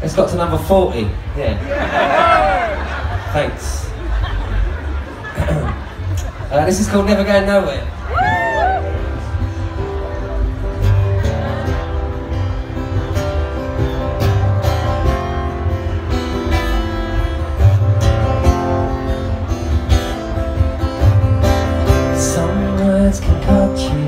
It's got to number 40. Yeah. Thanks. This is called Never Going Nowhere. Some words can cut you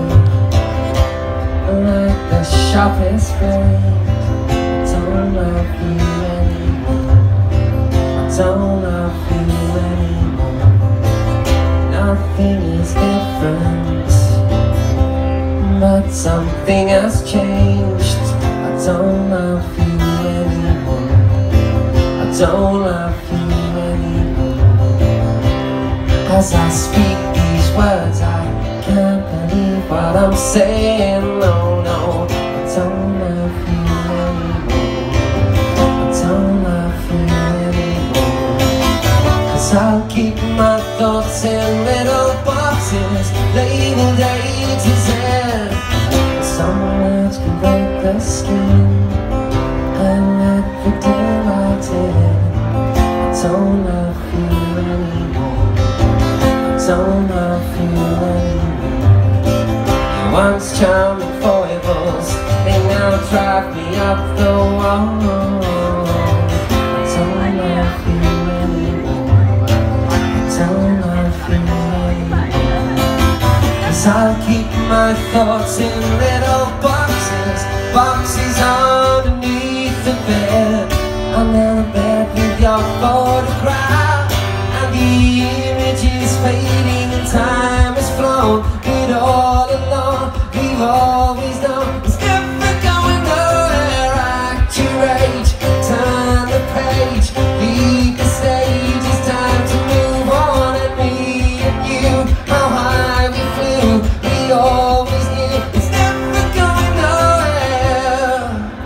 like the sharpest blade. I don't love you anymore. I don't love you anymore. Nothing is different, but something has changed. I don't love you anymore. I don't love you anymore. As I speak these words, I can't believe what I'm saying. No, no, I don't love you anymore. I don't love you anymore. 'Cause I'll keep my thoughts in little boxes labeled A to Z. Some words can break the skin and let the daylight in. I don't love you anymore. I don't love you anymore. You once charming foibles, they now drive me up the wall. I don't love you anymore. I don't love you anymore. 'Cause I'll keep my thoughts in little boxes, boxes underneath the bed. Under the bed with your photograph, and the image is fading and time has flown. But all along we've always known it's never going nowhere. Act your age, turn the page, leave the stage. It's time to move on, and me and you, how high we flew, we always knew it's never going nowhere.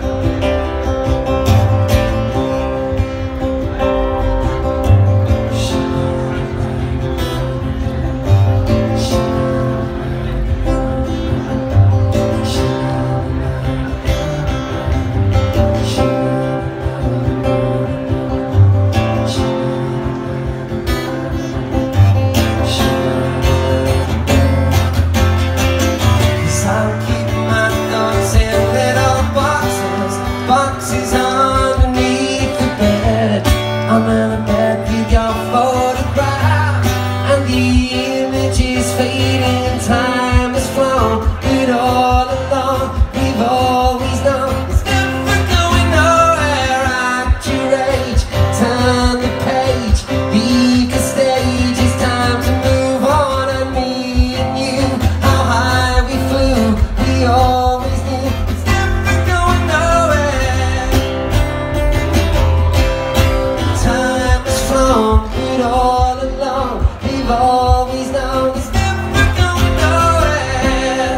Boxes underneath the bed, under the bed with your photograph, and the image is fading and time has flown. But all along we've always known it's never going nowhere. Act your age, turn the page, leave the stage. It's time to move on, and me and you, how high we flew, we always knew it's never going nowhere. Time has flown, but all along we've always known it's never going nowhere.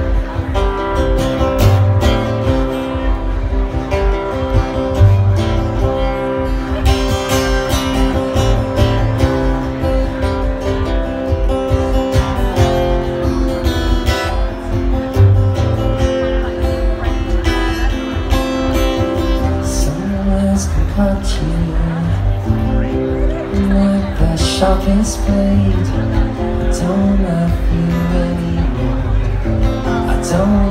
Some words can cut you like the sharpest blade. I don't love you anymore. I don't